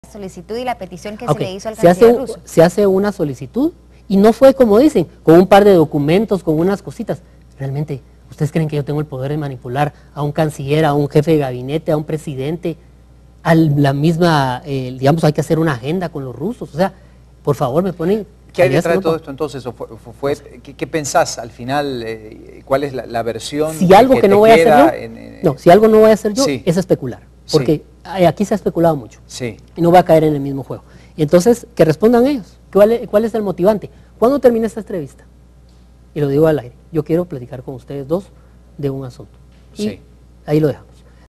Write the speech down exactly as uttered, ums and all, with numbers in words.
solicitud y la petición que okay. se le hizo al se canciller hace, ruso. Se hace una solicitud y no fue como dicen, con un par de documentos, con unas cositas. Realmente, ¿ustedes creen que yo tengo el poder de manipular a un canciller, a un jefe de gabinete, a un presidente? A la misma, eh, digamos, hay que hacer una agenda con los rusos. O sea, por favor, me ponen... ¿Qué hay detrás de todo esto entonces? ¿Fue, fue, ¿qué, ¿Qué pensás al final? Eh, ¿Cuál es la, la versión si algo que, que no voy a hacer yo, en, en, no, si algo no voy a hacer yo, sí. es especular. Porque sí. aquí se ha especulado mucho. Sí. Y no va a caer en el mismo juego. Y entonces, que respondan ellos. ¿Cuál es, cuál es el motivante? ¿Cuándo termina esta entrevista? Y lo digo al aire. Yo quiero platicar con ustedes dos de un asunto. Y sí. ahí lo dejo.